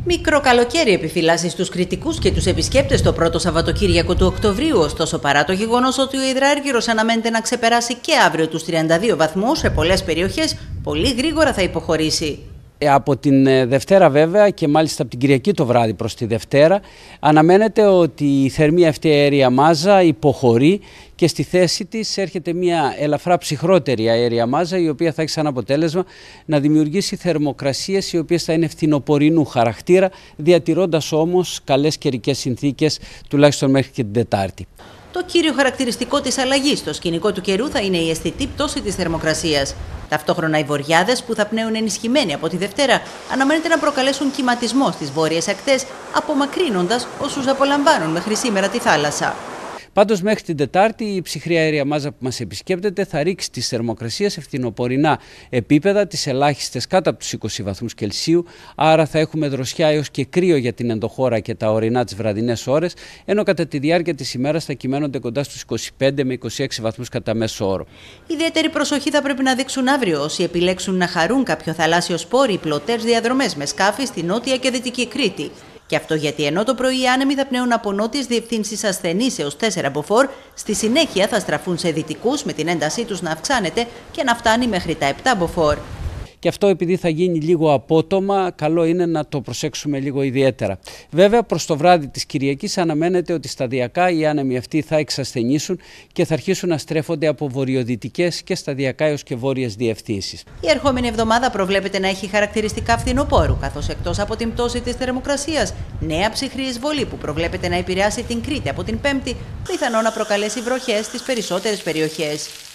Μικρό καλοκαίρι επιφυλάσσει στους κριτικούς και τους επισκέπτες το πρώτο Σαββατοκύριακο του Οκτωβρίου, ωστόσο παρά το γεγονός ότι ο υδράργυρος αναμένεται να ξεπεράσει και αύριο τους 32 βαθμούς, σε πολλές περιοχές πολύ γρήγορα θα υποχωρήσει. Από την Δευτέρα βέβαια και μάλιστα από την Κυριακή το βράδυ προς τη Δευτέρα αναμένεται ότι η θερμή αυτή αέρια μάζα υποχωρεί και στη θέση της έρχεται μια ελαφρά ψυχρότερη αέρια μάζα, η οποία θα έχει σαν αποτέλεσμα να δημιουργήσει θερμοκρασίες οι οποίες θα είναι φθινοπορεινού χαρακτήρα, διατηρώντας όμως καλές καιρικές συνθήκες τουλάχιστον μέχρι και την Τετάρτη. Το κύριο χαρακτηριστικό της αλλαγής στο σκηνικό του καιρού θα είναι η αισθητή πτώση της θερμοκρασίας. Ταυτόχρονα οι βοριάδες που θα πνέουν ενισχυμένοι από τη Δευτέρα αναμένεται να προκαλέσουν κυματισμό στις βόρειες ακτές, απομακρύνοντας όσους απολαμβάνουν μέχρι σήμερα τη θάλασσα. Πάντως μέχρι την Τετάρτη η ψυχρή αέρια μάζα που μας επισκέπτεται θα ρίξει τις θερμοκρασίες σε φθινοπορεινά επίπεδα, τις ελάχιστες κάτω από τους 20 βαθμούς Κελσίου, άρα θα έχουμε δροσιά έως και κρύο για την ενδοχώρα και τα ορεινά τις βραδινές ώρες, ενώ κατά τη διάρκεια της ημέρας θα κυμαίνονται κοντά στους 25 με 26 βαθμούς κατά μέσο όρο. Ιδιαίτερη προσοχή θα πρέπει να δείξουν αύριο όσοι επιλέξουν να χαρούν κάποιο θαλάσσιο σπόρι ή πλωτές διαδρομές με σκάφη στη νότια και δυτική Κρήτη. Και αυτό γιατί ενώ το πρωί οι άνεμοι θα πνέουν από νότιες διευθύνσεις ασθενείς έως 4 μποφόρ, στη συνέχεια θα στραφούν σε δυτικούς με την έντασή τους να αυξάνεται και να φτάνει μέχρι τα 7 μποφόρ. Και αυτό επειδή θα γίνει λίγο απότομα, καλό είναι να το προσέξουμε λίγο ιδιαίτερα. Βέβαια, προς το βράδυ της Κυριακής αναμένεται ότι σταδιακά οι άνεμοι αυτοί θα εξασθενήσουν και θα αρχίσουν να στρέφονται από βορειοδυτικές και σταδιακά έως και βόρειες διευθύνσεις. Η ερχόμενη εβδομάδα προβλέπεται να έχει χαρακτηριστικά φθινοπόρου, καθώς εκτός από την πτώση της θερμοκρασίας, νέα ψυχρή εισβολή που προβλέπεται να επηρεάσει την Κρήτη από την Πέμπτη, πιθανό να προκαλέσει βροχές στις περισσότερες περιοχές.